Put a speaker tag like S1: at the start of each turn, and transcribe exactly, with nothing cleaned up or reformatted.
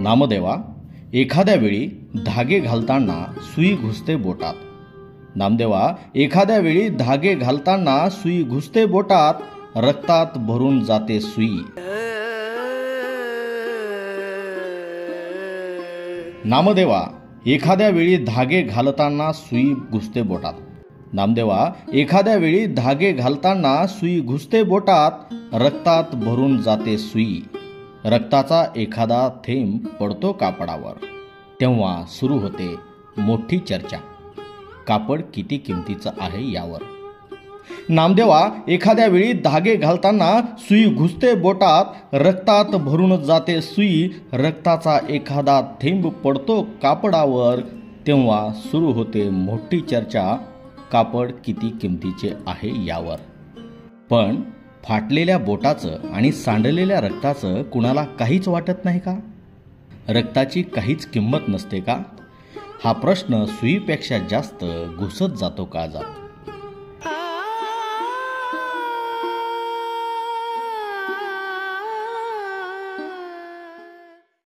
S1: नामदेवा, एखाद्या वेळी धागे घालताना सुई घुसते बोटात. नामदेवा, एखाद्या वेळी धागे घालताना सुई घुसते बोटात, रक्तात भरून जाते सुई. नामदेवा, एखाद्या वेळी धागे घालताना सुई घुसते बोटात. नामदेवा, एखाद्या वेळी धागे घालताना सुई घुसते बोटात, रक्तात भरून जाते सुई. रक्ताचा एखादा थेंब पडतो कापडावर, तेव्हा सुरू होते मोठी चर्चा. कापड किती किमतीचं आहे यावर. नामदेवा, एखाद्या वेळी धागे घालताना सुई घुसते बोटात, रक्तात भरून जाते सुई. रक्ताचा एखादा थेंब पडतो कापडावर, तेव्हा सुरू होते मोठी चर्चा. कापड किती किमतीचे आहे यावर. पण फाटलेल्या बोटाचं आणि सांडलेल्या रक्ताचं कुणाला काहीच वाटत नाही का? रक्ताची काहीच किंमत नसते का? हा प्रश्न सुईपेक्षा जास्त घुसत जातो का जातो.